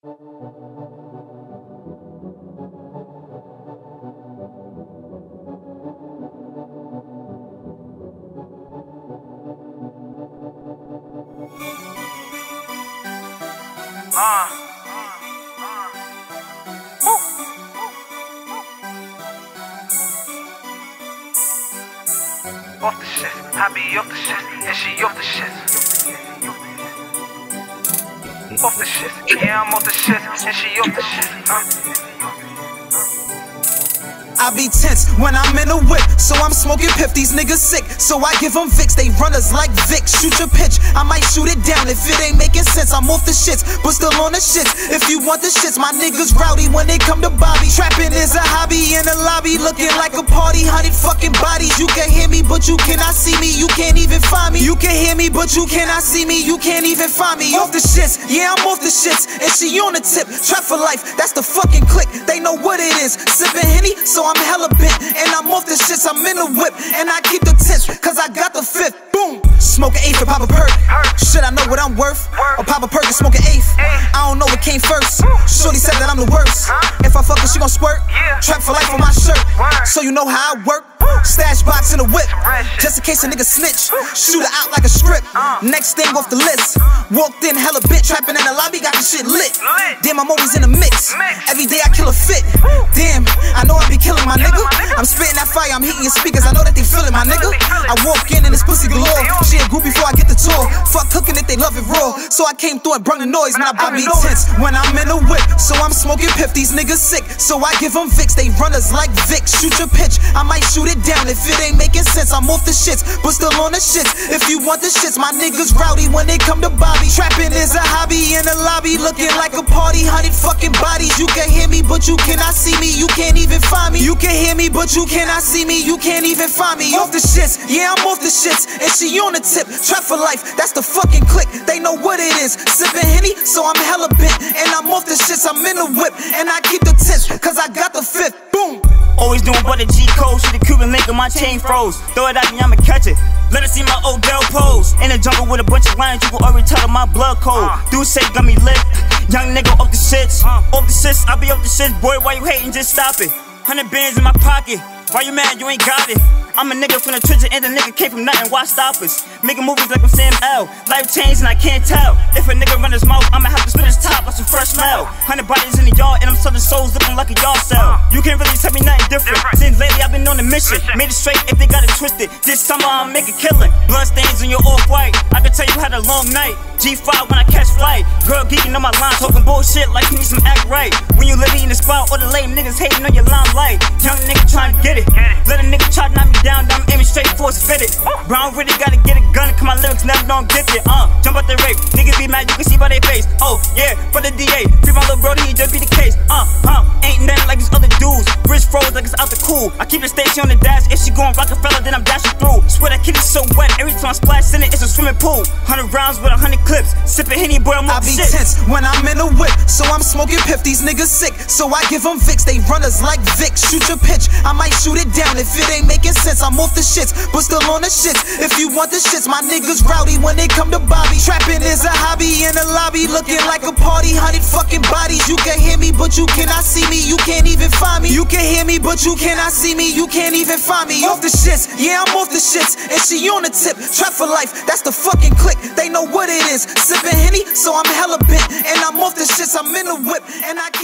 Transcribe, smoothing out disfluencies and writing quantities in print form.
Off the shit, I be off the shit, and she off the shit. Off the shit, yeah, I'm off the shit, and she off the shit. I be tense when I'm in a whip, so I'm smoking piff, these niggas sick, so I give them Vicks, they runners like Vic. Shoot your pitch, I might shoot it down if it ain't making sense. I'm off the shits, but still on the shits. If you want the shits, my niggas rowdy when they come to Bobby. Trapping is a hobby in the lobby, looking like a party, 100 fucking bodies. You can hear me, but you cannot see me, you can't even find me. You can hear me, but you cannot see me, you can't even find me. Off the shits, yeah, I'm off the shits, and she on the tip. Trap for life, that's the fucking click, they know what it is. Sipping Henny, so I'm hella bent, and I'm off the shits, I'm in the whip, and I keep the tense, cause I got the fifth. Boom! Smoke an eighth and pop a perk. Shit, I know what I'm worth. Or pop a perk and smoke an eighth. I don't know what came first. Shorty said that I'm the worst. If I fuck her, she gon' squirt. Trap for life on my shirt, so you know how I work. Stash box in the whip, just in case a nigga snitch. Shoot her out like a strip. Next thing off the list. Walked in hella bit, trapping in the lobby, got the shit lit. Damn, I'm always in the mix. Every day I kill a fit. Damn, I know I be killing my nigga. I'm spitting that fire, I'm hitting your speakers. I know that they feeling my nigga. I walk in and it's pussy galore. She a groupie before I get the tour. Fuck cooking it, they love it raw. So I came through and brung the noise. Man, I be tense when I'm in the whip, so I'm smoking piff. These niggas sick, so I give them Vicks. They runners like Vic. Shoot your pitch, I might shoot it down if it ain't making sense. I'm off the shits, but still on the shits. If you want the shits, my niggas rowdy when they come to Bobby. Trapping is a hobby in the lobby, looking like a party, 100 fucking bodies. You can hear me, but you cannot see me, you can't even find me. You can hear me, but you cannot see me, you can't even find me. Off the shits, yeah, I'm off the shits, and she on the tip. Trap for life, that's the fucking click, they know what it is. Sipping Henny, so I'm hella bent, and I'm off the shits, I'm in the whip, and I keep the tense, cause I got the fifth. Boom! Always doing but a G-code, shoot a Cuban link and my chain froze. Throw it at me, I'ma catch it. Let her see my Odell pose. In the jungle with a bunch of lions, you can already tell my blood code. Dude say got me lit, young nigga off the shits. Off the shits, I be off the shits, boy, why you hating, just stop it. 100 bands in my pocket, why you mad, you ain't got it. I'm a nigga from the trenches and the nigga came from nothing, why stop us? Making movies like I'm Sam L. Life changed and I can't tell. If a nigga run his mouth, I'ma have to spit his top like some fresh smell. 100 bodies in the yard and I'm selling souls looking like a yard sale. You can't really tell me nothing different. Since lately I've been on a mission. Made it straight if they got it twisted. This summer I'll make a killing. Blood stains on your off-white, I can tell you had a long night. G5 when I catch flight. Girl geeking on my line, talking bullshit like you need some act right. When you living in the spot, all the lame niggas hating on your limelight. Young nigga trying to get it. Let a nigga try to knock me down, I'm aiming straight force fitted. Brown really gotta get a gun, cause my lyrics never don't get it. Jump out the rape, niggas be mad, you can see by their face. Oh yeah, for the DA, free my little brody, he just be the case. Ain't nothing like these other dudes. Wrist froze like it's out the cool. I keep the station on the dash, if she going Rockefeller, then I'm dashing through. Swear that kitty's so wet, every time I splash in it, it's a swimming pool. 100 rounds with 100 clips, sipping Henny, boy, I'm off the shit. I be tense when I'm in the whip, so I'm smoking piff. These niggas sick, so I give them Vicks. They runners like Vic. Shoot your pitch, I might shoot it down if it ain't making sense. I'm off the shits, but still on the shits. If you want the shits, my niggas rowdy when they come to Bobby. Trapping is a hobby in the lobby, looking like a party, 100 fucking bodies. You can hear me, but you cannot see me, you can't even find me. You can hear me, but you cannot see me, you can't even find me. Off the shits, yeah, I'm off the shits, and she on the tip. Trap for life, that's the fucking click, they know what it is. Sipping Henny, so I'm hella bent, and I'm off the shits, I'm in the whip, and I